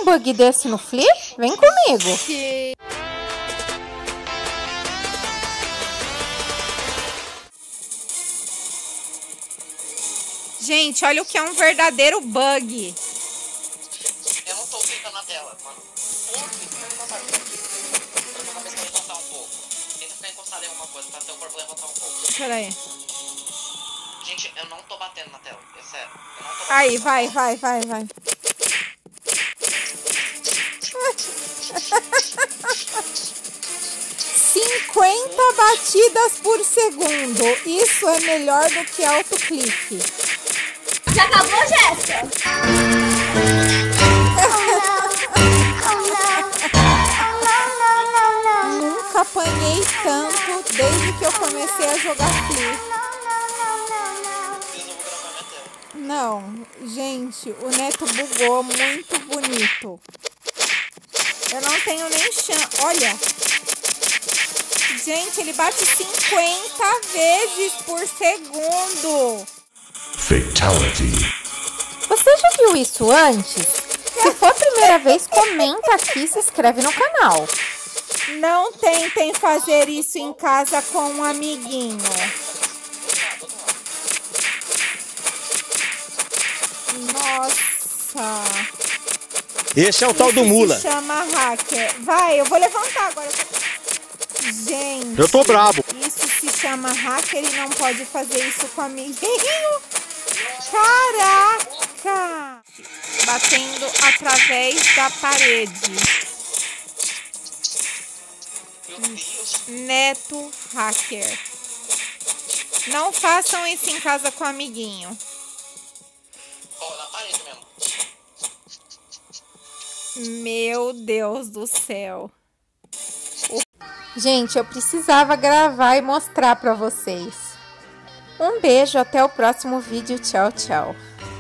bug desse no Flea? Vem comigo. Gente, olha o que é um verdadeiro bug. Eu não tô clicando na tela, mano. Porra, fica encostado. Eu tô com a cabeça pra levantar um pouco. Tenta ficar encostado em alguma coisa pra ter o corpo levantar um pouco. Pera aí. Gente, eu não tô batendo na tela. É sério. Eu não tô batendo. Aí, vai. 50 batidas por segundo. Isso é melhor do que autoclique. Já acabou, Jéssica? Nunca apanhei tanto desde que eu comecei a jogar Flea. Não, gente, o Neto bugou muito bonito. Eu não tenho nem chance. Olha. Gente, ele bate 50 vezes por segundo. Fatality. Você já viu isso antes? Se for a primeira vez, comenta aqui e se inscreve no canal. Não tentem fazer isso em casa com um amiguinho. Nossa. Esse é o tal do mula. Se chama hacker. Vai, eu vou levantar agora. Gente. Eu tô brabo. Isso se chama hacker e não pode fazer isso com amiguinho. Caraca. Batendo através da parede. Neto hacker. Não façam isso em casa com amiguinho. Ó, na parede mesmo. Meu Deus do céu. Gente, eu precisava gravar e mostrar pra vocês. Um beijo, até o próximo vídeo. Tchau, tchau.